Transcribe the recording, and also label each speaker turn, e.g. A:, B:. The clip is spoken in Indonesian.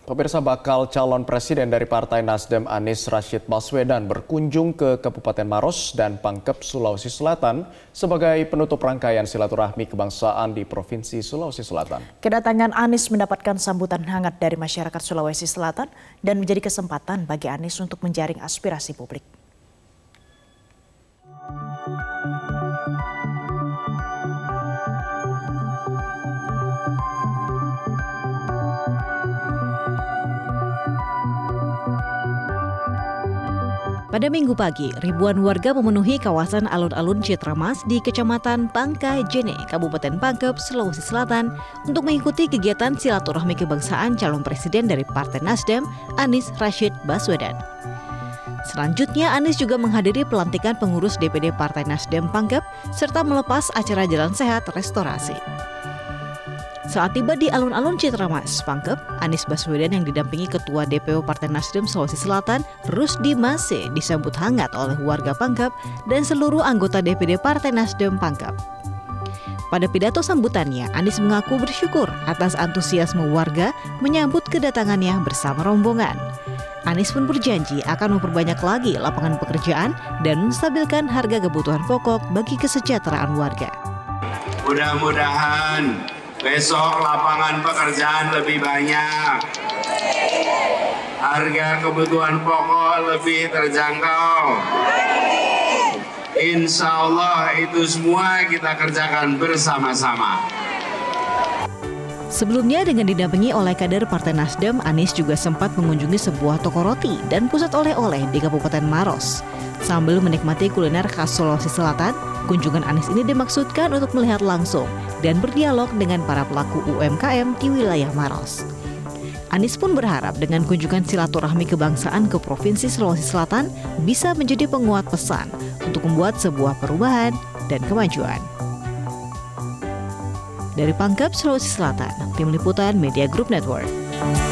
A: Pemirsa, bakal calon presiden dari Partai Nasdem Anies Rashid Baswedan berkunjung ke Kabupaten Maros dan Pangkep, Sulawesi Selatan sebagai penutup rangkaian silaturahmi kebangsaan di Provinsi Sulawesi Selatan.
B: Kedatangan Anies mendapatkan sambutan hangat dari masyarakat Sulawesi Selatan dan menjadi kesempatan bagi Anies untuk menjaring aspirasi publik.
C: Pada Minggu pagi, ribuan warga memenuhi kawasan alun-alun Citramas di Kecamatan Pangka Jene, Kabupaten Pangkep, Sulawesi Selatan untuk mengikuti kegiatan silaturahmi kebangsaan calon presiden dari Partai Nasdem, Anies Rashid Baswedan. Selanjutnya, Anies juga menghadiri pelantikan pengurus DPD Partai Nasdem Pangkep serta melepas acara Jalan Sehat Restorasi. Saat tiba di alun-alun Citramas, Pangkep, Anies Baswedan yang didampingi Ketua DPO Partai Nasdem Sulawesi Selatan, Rusdi Mase, disambut hangat oleh warga Pangkep dan seluruh anggota DPD Partai Nasdem Pangkep. Pada pidato sambutannya, Anies mengaku bersyukur atas antusiasme warga menyambut kedatangannya bersama rombongan. Anies pun berjanji akan memperbanyak lagi lapangan pekerjaan dan menstabilkan harga kebutuhan pokok bagi kesejahteraan warga.
D: Mudah-mudahan besok lapangan pekerjaan lebih banyak, harga kebutuhan pokok lebih terjangkau. Insya Allah itu semua kita kerjakan bersama-sama.
C: Sebelumnya dengan didampingi oleh kader Partai Nasdem, Anies juga sempat mengunjungi sebuah toko roti dan pusat oleh-oleh di Kabupaten Maros. Sambil menikmati kuliner khas Sulawesi Selatan, kunjungan Anies ini dimaksudkan untuk melihat langsung dan berdialog dengan para pelaku UMKM di wilayah Maros. Anies pun berharap dengan kunjungan silaturahmi kebangsaan ke Provinsi Sulawesi Selatan bisa menjadi penguat pesan untuk membuat sebuah perubahan dan kemajuan. Dari Pangkep, Sulawesi Selatan, Tim Liputan Media Group Network.